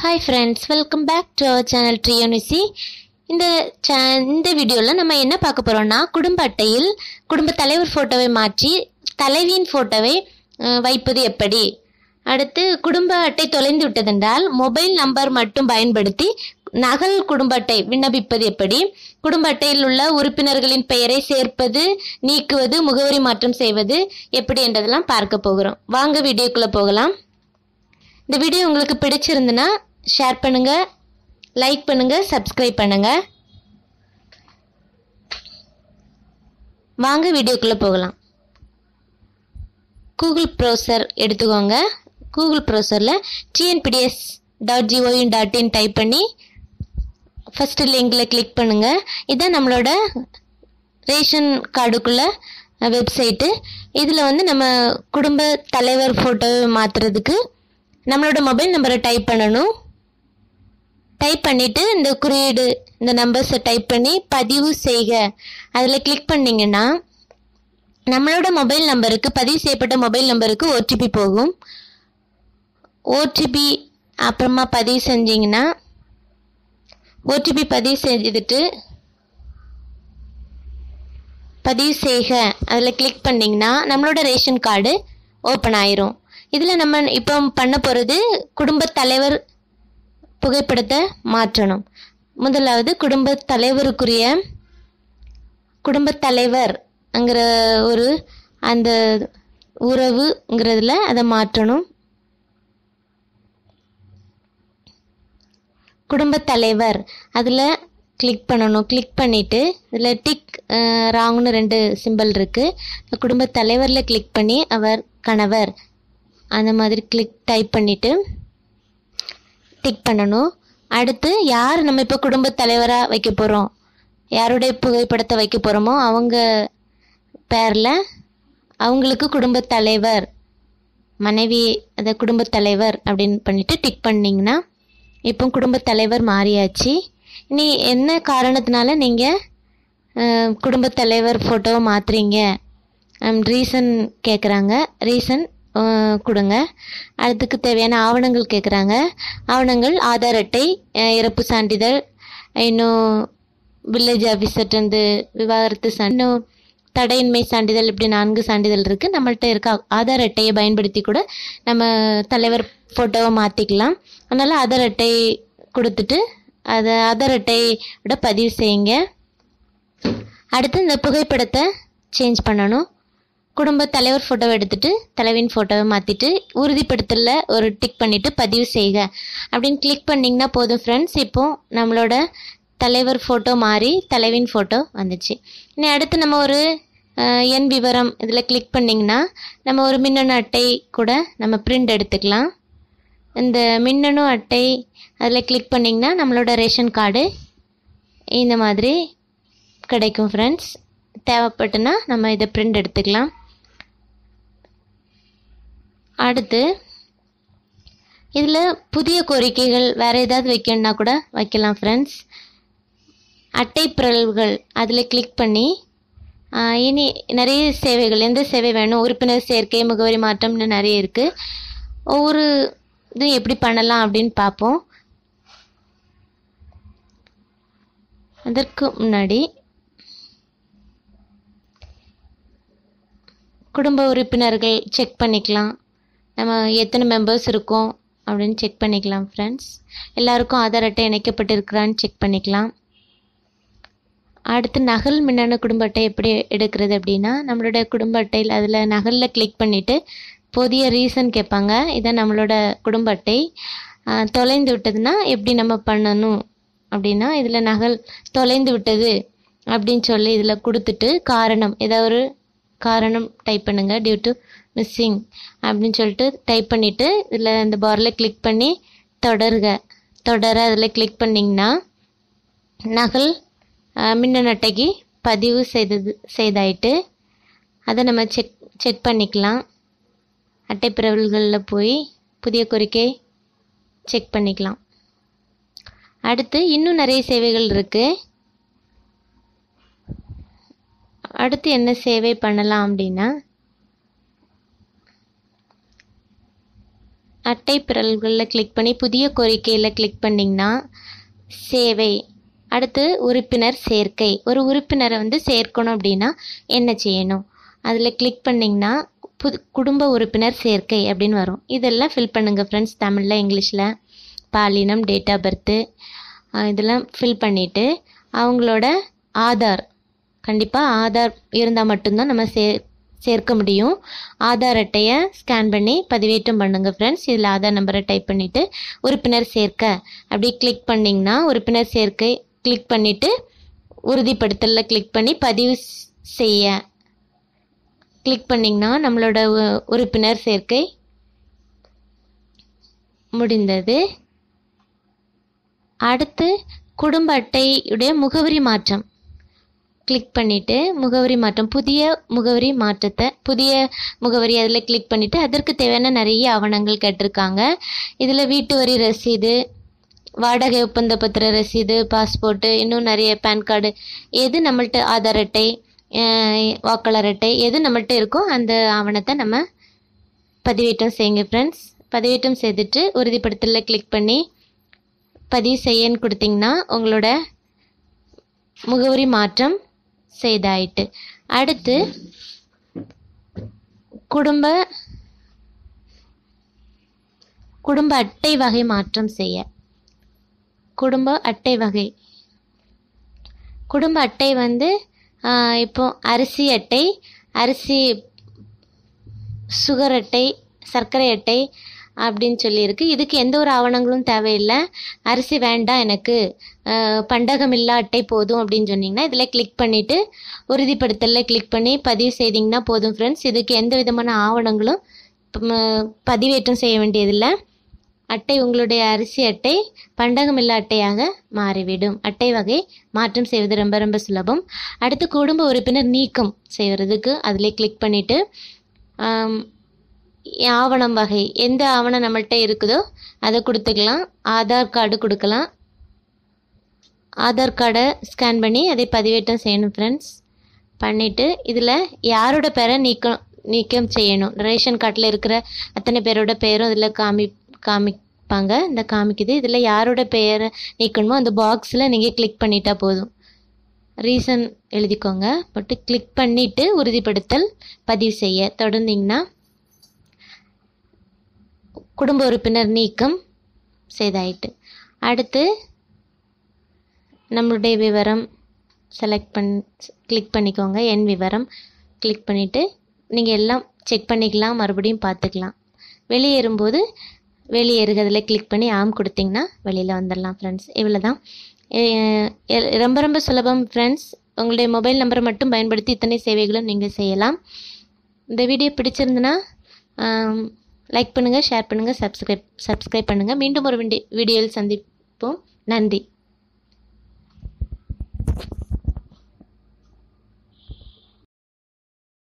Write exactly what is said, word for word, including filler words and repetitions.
Hi friends, welcome back to our channel Triyonusi. இந்த இந்த வீடியோவில் நம்ம என்ன பார்க்க போகிறோம்னா, குடும்ப அட்டையில் குடும்ப தலைவர் ஃபோட்டோவை மாற்றி தலைவியின் ஃபோட்டோவை வைப்பது எப்படி. அடுத்து, குடும்ப அட்டை தொலைந்து விட்டதென்றால் மொபைல் நம்பர் மட்டும் பயன்படுத்தி நகல் குடும்ப அட்டை விண்ணப்பிப்பது எப்படி, குடும்ப அட்டையில் உள்ள உறுப்பினர்களின் பெயரை சேர்ப்பது, நீக்குவது, முகவரி மாற்றம் செய்வது எப்படி என்றதெல்லாம் பார்க்க போகிறோம். வாங்க வீடியோக்குள்ளே போகலாம். இந்த வீடியோ உங்களுக்கு பிடிச்சிருந்துன்னா ஷேர் பண்ணுங்க, லைக் பண்ணுங்க, சப்ஸ்கிரைப் பண்ணுங்க. வாங்க வீடியோக்குள்ள போகலாம். கூகுள் ப்ரௌசர் எடுத்துக்கோங்க. கூகுள் ப்ரௌசரில் TNPDS dot GOV dot in type பண்ணி ஃபர்ஸ்ட் லிங்கில் கிளிக் பண்ணுங்க. இதுதான் நம்மளோட ரேஷன் கார்டுக்குள்ள வெப்சைட்டு. இதில் வந்து நம்ம குடும்ப தலைவர் ஃபோட்டோவை மாற்றுறதுக்கு நம்மளோட மொபைல் நம்பரை டைப் பண்ணணும். டைப் பண்ணிவிட்டு இந்த குறியீடு, இந்த நம்பர்ஸை டைப் பண்ணி பதிவு செய்க அதில் கிளிக் பண்ணிங்கன்னா நம்மளோட மொபைல் நம்பருக்கு, பதிவு செய்யப்பட்ட மொபைல் நம்பருக்கு ஓடிபி போகும். ஓடிபி அப்புறமா பதிவு செஞ்சிங்கன்னா, ஓடிபி பதிவு செஞ்சுட்டு பதிவு செய்க அதில் கிளிக் பண்ணிங்கன்னா நம்மளோட ரேஷன் கார்டு ஓப்பன் ஆயிரும். இதில் நம்ம இப்போ பண்ண போகிறது குடும்ப தலைவர் புகைப்படத்தை மாற்றணும். முதலாவது குடும்ப தலைவருக்குரிய குடும்ப தலைவர்ங்கிற ஒரு அந்த உறவுங்கிறதுல அதை மாற்றணும். குடும்ப தலைவர் அதில் கிளிக் பண்ணணும். கிளிக் பண்ணிவிட்டு இதில் டிக் ராங்னு ரெண்டு சிம்பிள் இருக்குது. குடும்ப தலைவரில் கிளிக் பண்ணி அவர் கணவர் அந்த மாதிரி கிளிக் டைப் பண்ணிவிட்டு டிக் பண்ணணும். அடுத்து, யார் நம்ம இப்போ குடும்ப தலைவராக வைக்க போகிறோம், யாருடைய புகைப்படத்தை வைக்க போகிறோமோ அவங்க பேரில் அவங்களுக்கு குடும்ப தலைவர், மனைவி அதை குடும்ப தலைவர் அப்படின்னு பண்ணிவிட்டு டிக் பண்ணிங்கன்னா இப்போ குடும்ப தலைவர் மாறியாச்சு. இனி என்ன காரணத்தினால நீங்கள் குடும்ப தலைவர் ஃபோட்டோவை மாற்றுறீங்க, ரீசன் கேட்குறாங்க. ரீசன் கொடுங்க. அதுக்கு தேவையான ஆவணங்கள் கேட்குறாங்க. ஆவணங்கள் ஆதார் அட்டை, இறப்பு சான்றிதழ், இன்னும் வில்லேஜ் ஆஃபீஸர்ட்டு விவாகரத்து சான், இன்னும் தடையின்மை சான்றிதழ், இப்படி நான்கு சான்றிதழ் இருக்குது. நம்மள்கிட்ட இருக்க ஆதார் அட்டையை பயன்படுத்தி கூட நம்ம தலைவர் ஃபோட்டோவை மாற்றிக்கலாம். அதனால் ஆதார் அட்டை கொடுத்துட்டு அதை ஆதார் அட்டையோட பதிவு செய்யுங்க. அடுத்து, இந்த புகைப்படத்தை சேஞ்ச் பண்ணணும். குடும்ப தலைவர் ஃபோட்டோவை எடுத்துகிட்டு தலைவின் ஃபோட்டோவை மாற்றிட்டு உறுதிப்படுத்தலில் ஒரு டிக் பண்ணிவிட்டு பதிவு செய்க அப்படின்னு கிளிக் பண்ணிங்கன்னா போதும் ஃப்ரெண்ட்ஸ். இப்போது நம்மளோட தலைவர் ஃபோட்டோ மாறி தலைவின் ஃபோட்டோ வந்துச்சு. இனி அடுத்து நம்ம ஒரு எண் விவரம் இதில் கிளிக் பண்ணிங்கன்னா நம்ம ஒரு மின்னணு அட்டை கூட நம்ம பிரிண்ட் எடுத்துக்கலாம். இந்த மின்னணு அட்டை அதில் கிளிக் பண்ணிங்கன்னா நம்மளோட ரேஷன் கார்டு இந்த மாதிரி கிடைக்கும் ஃப்ரெண்ட்ஸ். தேவைப்பட்டுன்னா நம்ம இதை பிரிண்ட் எடுத்துக்கலாம். அடுத்து, இதில் புதிய கோரிக்கைகள் வேறு ஏதாவது வைக்கணுன்னா கூட வைக்கலாம் ஃப்ரெண்ட்ஸ். அட்டை பிறழ்வுகள் அதில் கிளிக் பண்ணி இனி நிறைய சேவைகள், எந்த சேவை வேணும், உறுப்பினர் சேர்க்கை, முகவரி மாற்றம்னு நிறைய இருக்குது. ஒவ்வொரு இதுவும் எப்படி பண்ணலாம் அப்படின்னு பார்ப்போம். அதற்கு முன்னாடி குடும்ப உறுப்பினர்கள் செக் பண்ணிக்கலாம். நம்ம எத்தனை மெம்பர்ஸ் இருக்கோம் அப்படின்னு செக் பண்ணிக்கலாம் ஃப்ரெண்ட்ஸ். எல்லாருக்கும் ஆதார் அட்டை இணைக்கப்பட்டிருக்கிறான்னு செக் பண்ணிக்கலாம். அடுத்து, நகல் மின்னணு குடும்ப அட்டை எப்படி எடுக்கிறது அப்படின்னா, நம்மளோட குடும்ப அட்டையில் அதில் நகலில் கிளிக் பண்ணிவிட்டு புதிய ரீசன் கேட்பாங்க. இதான் நம்மளோட குடும்ப அட்டை. தொலைந்து விட்டதுன்னா எப்படி நம்ம பண்ணணும் அப்படின்னா, இதில் நகல் தொலைந்து விட்டது அப்படின்னு சொல்லி இதில் கொடுத்துட்டு காரணம், ஏதாவது ஒரு காரணம் டைப் பண்ணுங்கள். டியூ டு மிஸ்ஸிங் அப்படின்னு சொல்லிட்டு டைப் பண்ணிவிட்டு இதில் இந்த பாரில் கிளிக் பண்ணி தொடருக தொடர அதில் கிளிக் பண்ணிங்கன்னா நகல் மின்னணு அட்டைக்கு பதிவு செய்தது செய்தாயிட்டு அதை நம்ம செக் செக் பண்ணிக்கலாம். அட்டை பிறவல்களில் போய் புதிய கோரிக்கை செக் பண்ணிக்கலாம். அடுத்து, இன்னும் நிறைய சேவைகள் இருக்குது. அடுத்து என்ன சேவை பண்ணலாம் அப்படின்னா, அட்டை பிறல்களில் கிளிக் பண்ணி புதிய கோரிக்கையில் கிளிக் பண்ணிங்கன்னா சேவை. அடுத்து உறுப்பினர் சேர்க்கை. ஒரு உறுப்பினரை வந்து சேர்க்கணும் அப்படின்னா என்ன செய்யணும்? அதில் கிளிக் பண்ணிங்கன்னா புது குடும்ப உறுப்பினர் சேர்க்கை அப்படின்னு வரும். இதெல்லாம் ஃபில் பண்ணுங்கள் ஃப்ரெண்ட்ஸ். தமிழில், இங்கிலீஷில் பாலினம், டேட் ஆஃப் பர்த்து இதெல்லாம் ஃபில் பண்ணிவிட்டு அவங்களோட ஆதார், கண்டிப்பாக ஆதார் இருந்தால் மட்டும்தான் நம்ம சே சேர்க்க முடியும். ஆதார் அட்டையை ஸ்கேன் பண்ணி பதிவேற்றம் பண்ணுங்கள் ஃப்ரெண்ட்ஸ். இதில் ஆதார் நம்பரை டைப் பண்ணிவிட்டு உறுப்பினர் சேர்க்க அப்படி கிளிக் பண்ணிங்கன்னா உறுப்பினர் சேர்க்கை கிளிக் பண்ணிவிட்டு உறுதிப்படுத்தலில் கிளிக் பண்ணி பதிவு செய்ய கிளிக் பண்ணிங்கன்னா நம்மளோட உறுப்பினர் சேர்க்கை முடிந்தது. அடுத்து குடும்ப அட்டையுடைய முகவரி மாற்றம் கிளிக் பண்ணிவிட்டு முகவரி மாற்றம் புதிய முகவரி மாற்றத்தை புதிய முகவரி அதில் கிளிக் பண்ணிவிட்டு அதற்கு தேவையான நிறைய ஆவணங்கள் கேட்டிருக்காங்க. இதில் வீட்டு வரி ரசீது, வாடகை ஒப்பந்த பத்திர ரசீது, பாஸ்போர்ட்டு, இன்னும் நிறைய பேன் கார்டு, எது நம்மள்ட்ட ஆதார் அட்டை, வாக்காளர் அட்டை எது நம்மள்ட்ட இருக்கோ அந்த ஆவணத்தை நம்ம பதிவேற்றம் செய்யுங்க ஃப்ரெண்ட்ஸ். பதிவேற்றம் செய்துட்டு உறுதிப்படுத்தலில் கிளிக் பண்ணி பதிவு செய்யன்னு கொடுத்தீங்கன்னா உங்களோட முகவரி மாற்றம் செய்தாயிட்டு. அடுத்து குடும்ப குடும்ப அட்டை வகை மாற்றம் செய்ய குடும்ப அட்டை வகை குடும்ப அட்டை வந்து இப்போ அரிசி அட்டை, அரிசி சுகர் அட்டை, சர்க்கரை அட்டை அப்படின்னு சொல்லியிருக்கு. இதுக்கு எந்த ஒரு ஆவணங்களும் தேவையில்லை. அரிசி வேண்டாம் எனக்கு பண்டகமில்லா அட்டை போதும் அப்படின்னு சொன்னிங்கன்னா இதில் கிளிக் பண்ணிவிட்டு உறுதிப்படுத்தலில் கிளிக் பண்ணி பதிவு செய்திங்கன்னா போதும் ஃப்ரெண்ட்ஸ். இதுக்கு எந்த விதமான ஆவணங்களும் பதிவேற்றம் செய்ய வேண்டியதில்லை. அட்டை உங்களுடைய அரிசி அட்டை பண்டகமில்லா அட்டையாக மாறிவிடும். அட்டை வகை மாற்றம் செய்வது ரொம்ப ரொம்ப சுலபம். அடுத்து குடும்ப உறுப்பினர் நீக்கம் செய்கிறதுக்கு அதிலே கிளிக் பண்ணிவிட்டு ஆவணம் வகை எந்த ஆவணம் நம்மள்கிட்ட இருக்குதோ அதை கொடுத்துக்கலாம். ஆதார் கார்டு கொடுக்கலாம். ஆதார் கார்டை ஸ்கேன் பண்ணி அதை பதிவேற்றம் செய்யணும் ஃப்ரெண்ட்ஸ். பண்ணிவிட்டு இதில் யாரோட பேரை நீக்கம் நீக்கம் செய்யணும், ரேஷன் கார்டில் இருக்கிற அத்தனை பேரோட பேரும் இதில் காமி காமிப்பாங்க இந்த காமிக்குது. இதில் யாரோட பெயரை நீக்கணுமோ அந்த பாக்ஸில் நீங்கள் கிளிக் பண்ணிட்டா போதும். ரீசன் எழுதிக்கோங்க. பட்டு கிளிக் பண்ணிவிட்டு உறுதிப்படுத்தல் பதிவு செய்ய தொடர்ந்தீங்கன்னா குடும்ப உறுப்பினர் நீக்கம் செய்தாயிட்டு. அடுத்து நம்மளுடைய விவரம் செலக்ட் பண் கிளிக் பண்ணிக்கோங்க. என் விவரம் கிளிக் பண்ணிவிட்டு நீங்கள் எல்லாம் செக் பண்ணிக்கலாம், மறுபடியும் பார்த்துக்கலாம். வெளியேறும்போது வெளியேறுகிறதுல கிளிக் பண்ணி ஆம் கொடுத்தீங்கன்னா வெளியில் வந்துடலாம் ஃப்ரெண்ட்ஸ். இவ்வளோ தான். ரொம்ப ரொம்ப சுலபம் ஃப்ரெண்ட்ஸ். உங்களுடைய மொபைல் நம்பரை மட்டும் பயன்படுத்தி இத்தனை சேவைகளும் நீங்கள் செய்யலாம். இந்த வீடியோ பிடிச்சிருந்துன்னா லைக் பண்ணுங்கள், ஷேர் பண்ணுங்கள், சப்ஸ்கிரைப் சப்ஸ்கிரைப் பண்ணுங்கள். மீண்டும் ஒரு வீடியோவில் சந்திப்போம். நன்றி.